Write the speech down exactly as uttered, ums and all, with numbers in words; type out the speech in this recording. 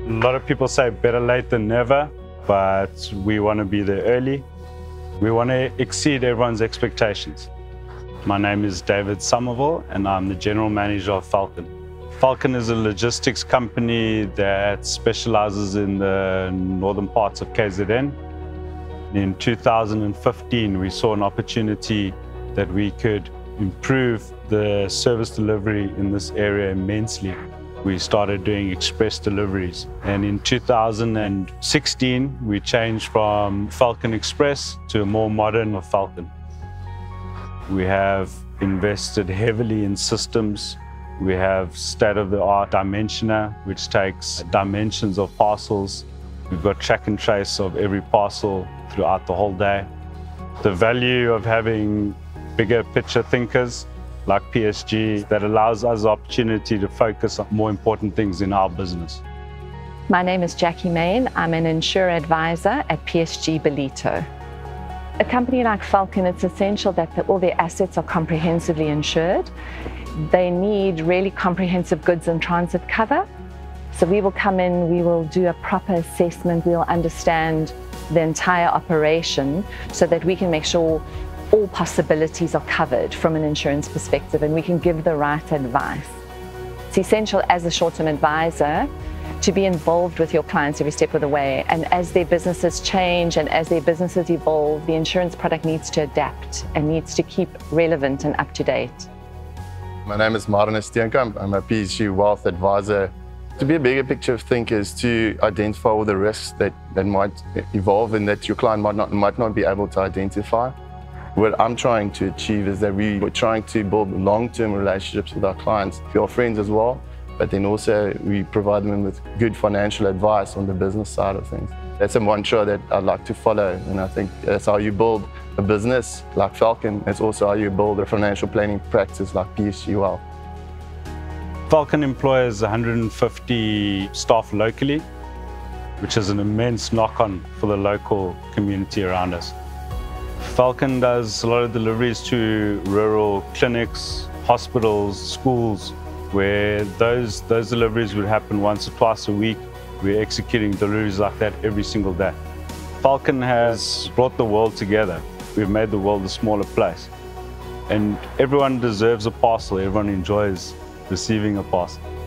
A lot of people say better late than never, but we want to be there early. We want to exceed everyone's expectations. My name is David Somerville and I'm the General Manager of Falcon. Falcon is a logistics company that specializes in the northern parts of K Z N. In two thousand fifteen, we saw an opportunity that we could improve the service delivery in this area immensely. We started doing express deliveries, and in two thousand sixteen we changed from Falcon Express to a more modern Falcon. We have invested heavily in systems. We have state-of-the-art dimensioner, which takes dimensions of parcels. We've got track and trace of every parcel throughout the whole day. The value of having bigger picture thinkers like P S G, that allows us the opportunity to focus on more important things in our business. My name is Jackie Main. I'm an insurer advisor at P S G Belito. A company like Falcon, it's essential that the, all their assets are comprehensively insured. They need really comprehensive goods in transit cover. So we will come in, we will do a proper assessment, we'll understand the entire operation so that we can make sure all possibilities are covered from an insurance perspective and we can give the right advice. It's essential as a short-term advisor to be involved with your clients every step of the way, and as their businesses change and as their businesses evolve, the insurance product needs to adapt and needs to keep relevant and up to date. My name is Martin Steenkamp. I'm a P S G wealth advisor. To be a bigger picture think is to identify all the risks that, that might evolve and that your client might not, might not be able to identify. What I'm trying to achieve is that we, we're trying to build long-term relationships with our clients, your friends as well, but then also we provide them with good financial advice on the business side of things. That's a mantra that I'd like to follow, and I think that's how you build a business like Falcon. It's also how you build a financial planning practice like P S G Wealth. Falcon employs one hundred fifty staff locally, which is an immense knock-on for the local community around us. Falcon does a lot of deliveries to rural clinics, hospitals, schools, where those, those deliveries would happen once or twice a week. We're executing deliveries like that every single day. Falcon has brought the world together. We've made the world a smaller place. And everyone deserves a parcel. Everyone enjoys receiving a parcel.